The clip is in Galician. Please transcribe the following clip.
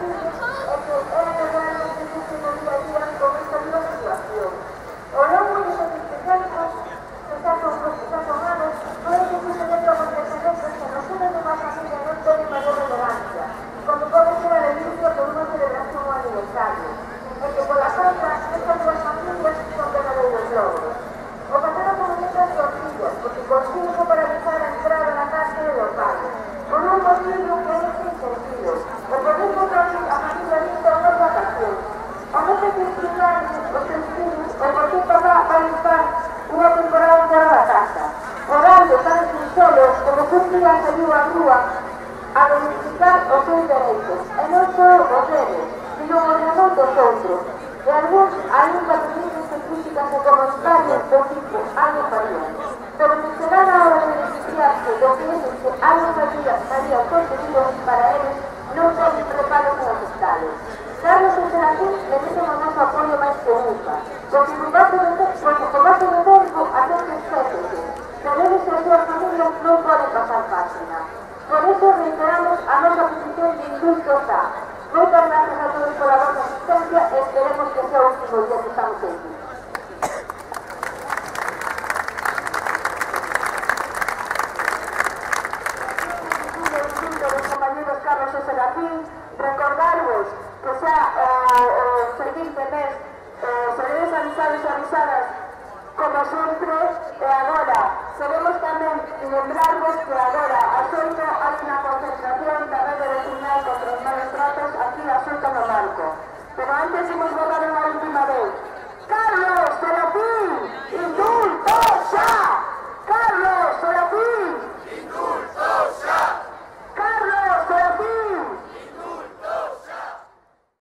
Martínez é que era realmente que non día con esta misma situación. O longo de estes especialistas que xa son humanos pode que se den como antecedentes que nos unen de máis familia non tenen maior relevancia, como pode ser a denuncia por unha celebración ao aniversario, e que pola contra estas dúas familias son verdadeiros logros. O patrón comunica as tortillas, porque consigo paralizar a entrada na casa do padre, con un motivo que é sin sentido, o poder encontrar a familia lista unhas vacacións. A veces que explicar os seus filhos o por que papá vai estar unha temporada fora da casa, orando tan sin solo como que un día saliu á rúa a reivindicar os seus dereitos, e non só os deles, sino os dereitos dos outros. E algúns ainda permiten críticas e comentarios do tipo algo farían. Pero se será na hora de beneficiarse do que eles que algo faría conseguido para eles, non poden preparar para aceptales. Carlos e Serafín merecen o noso apoio máis que nunca, porque con paso de tempo a gente esquécese, pero eles e as súas familias non poden pasar página. Por eso reiteramos a nosa petición de indulto xa. Moitas gracias a todos pola vosa asistencia e esperemos que sea o último día que estamos aquí. Los compañeros Carlos e Serafín, recordarvos que xa o seguinte mes seredes avisados e avisadas como sempre, e agora seremos tamén lembrarvos que agora ás 8 hai unha concentración da rede vecinal contra os malos